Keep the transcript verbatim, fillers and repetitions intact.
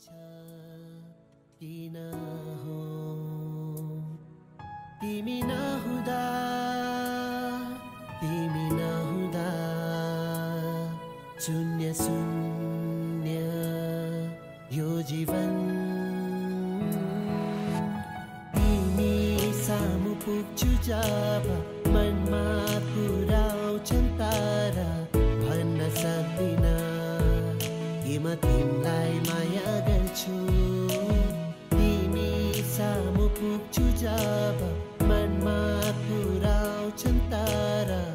किन हो तिमी नहुँदा तिमी नहुँदा शून्य शून्य यो जीवन तिमी सामु पुग्छु जब मनमा पुराउँछन् तारा भन्न सक्दिन कि म तिमीलाई माया गर्छु तिमी सामु पुग्छु जब मनमा पुराउँछन् तारा